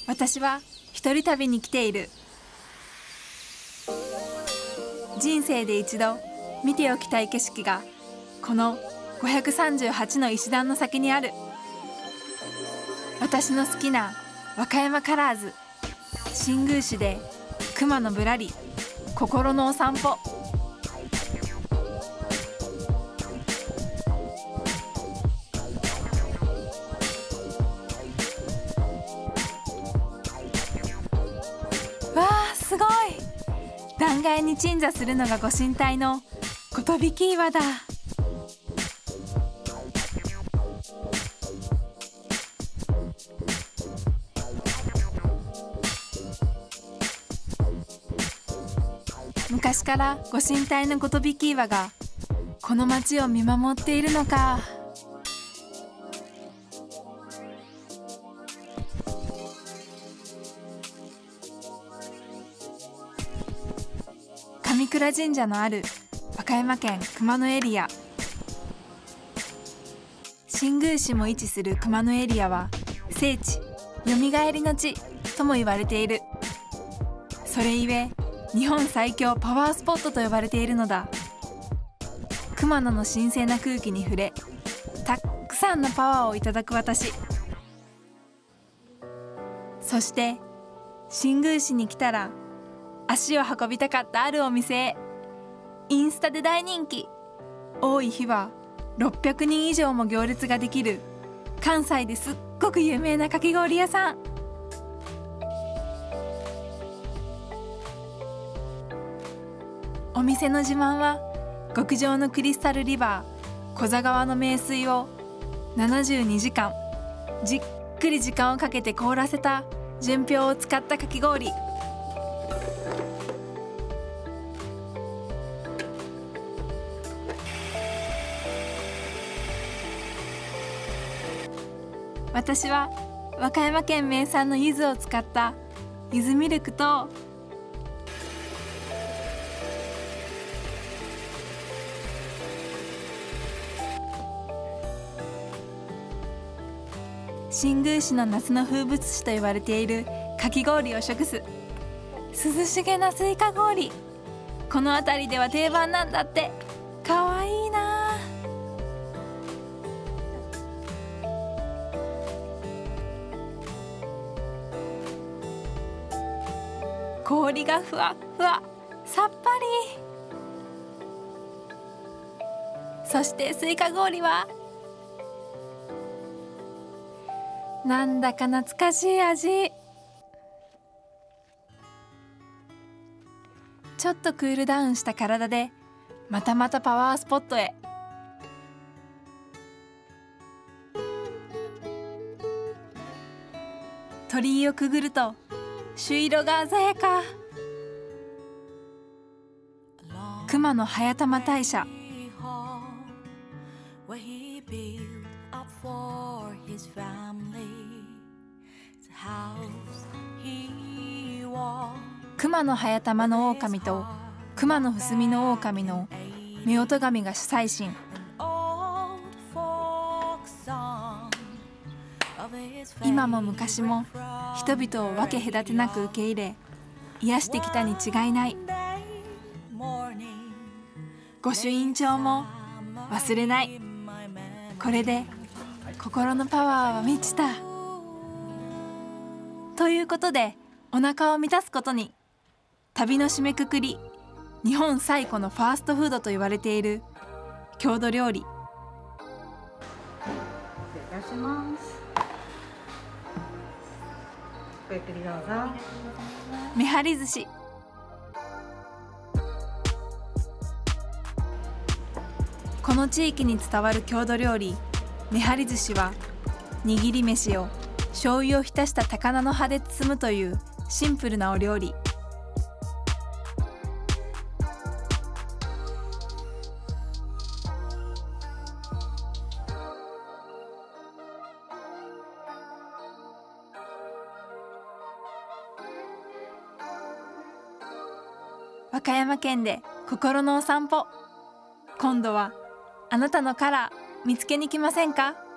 私は一人旅に来ている。人生で一度見ておきたい景色がこの538の石段の先にある。私の好きな和歌山カラーズ新宮市で熊のぶらり心のお散歩。わあすごい。断崖に鎮座するのがご神体の寿岩だ。昔からご神体の寿岩がこの町を見守っているのか。神倉神社のある和歌山県熊野エリア。新宮市も位置する熊野エリアは聖地よみがえりの地とも言われている。それゆえ日本最強パワースポットと呼ばれているのだ。熊野の神聖な空気に触れたくさんのパワーをいただく私。そして新宮市に来たら足を運びたかったあるお店へ。インスタで大人気、多い日は600人以上も行列ができる関西ですっごく有名なかき氷屋さん。お店の自慢は極上のクリスタルリバー古座川の名水を72時間じっくり時間をかけて凍らせた純氷を使ったかき氷。私は和歌山県名産の柚子を使った柚子ミルクと新宮市の夏の風物詩と言われているかき氷を食す。涼しげなスイカ氷、この辺りでは定番なんだって。かわいいな。氷がふわふわさっぱり。そしてスイカ氷はなんだか懐かしい味。ちょっとクールダウンした体でまたまたパワースポットへ。鳥居をくぐると朱色が鮮やか。熊野早玉大社。熊野早玉の狼と熊野伏見の狼の夫婦神が主催神。今も昔も人々を分け隔てなく受け入れ癒してきたに違いない。御朱印帳も忘れない。これで心のパワーは満ちた。ということでお腹を満たすことに。旅の締めくくり、日本最古のファーストフードと言われている郷土料理。 失礼いたします。ごゆっくりどうぞ。 めはり寿司。この地域に伝わる郷土料理めはり寿司は握り飯を醤油を浸した高菜の葉で包むというシンプルなお料理。和歌山県で心のお散歩。今度はあなたのカラー見つけに来ませんか？